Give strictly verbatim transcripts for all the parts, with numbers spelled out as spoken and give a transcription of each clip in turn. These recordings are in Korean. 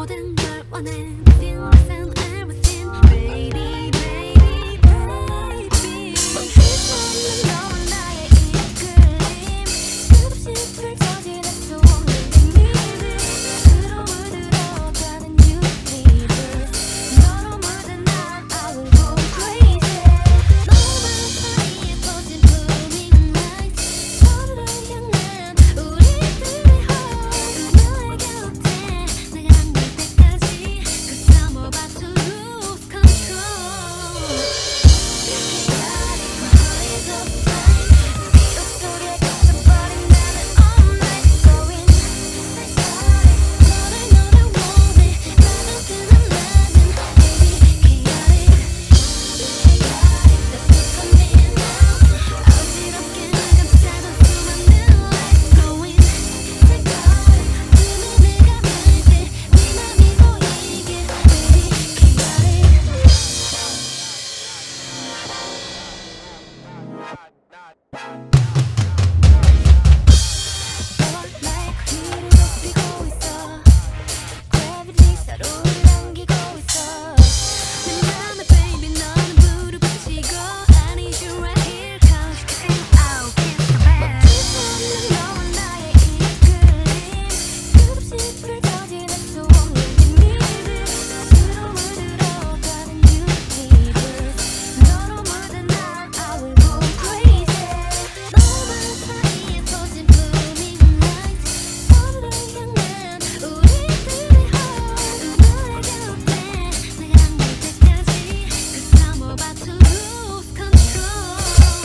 모든 걸 원해 Feel listen everything Baby baby baby 멈추지 않는 너와 나의 이끌림 끝없이 펼쳐진 수 없는 비밀들 서로를 들어가는 유리들 너로 물든 난 I will go crazy 너만 사이에 퍼진 blooming light 서로를 향한 우리들의 hope 너의 곁에 내가 안길 때까지 Cause I'm about to lose control chaotic my heart is uptight 비록 속에 갇혀버린 나는 all night going psychotic 너를 너를 원해 빠져드는 나는 baby chaotic chaotic that's coming now 어지럽게 날 감싸던 수많은 lights going psychotic 눈을 내가 볼 때 네 맘이 보이게 baby chaotic like 위를 높이고 있어 Gravity 서로를 남기고 있어 내 맘에 baby 너는 불을 붙이고 I need you right here Cause you can out kiss the bed 멈추지 않는 너와 나의 이끌림 끝없이 펼쳐진 수 없는 비밀들 서로를 들어가는 유리들 너로 물든 난 I will go crazy 너만 사이에 퍼진 blooming light 서로를 향한 우리들의 hope 너의 곁에 내가 안길 때까지 Cause I'm about to lose control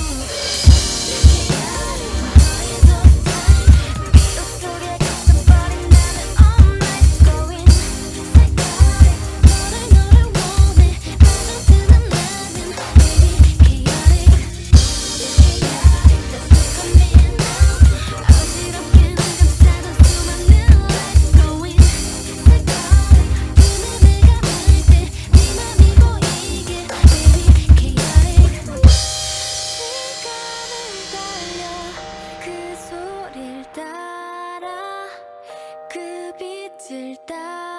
chaotic my heart is uptight 비록 속에 갇혀버린 나는 all night going psychotic 너를 너를 원해 빠져드는 나는 baby chaotic chaotic that's coming now 어지럽게 날 감싸던 수많은 lights going psychotic 눈을 내가 볼 때 네 맘이 보이게 baby chaotic 시간을 달려 그 소리를 따라 그 빛을 따라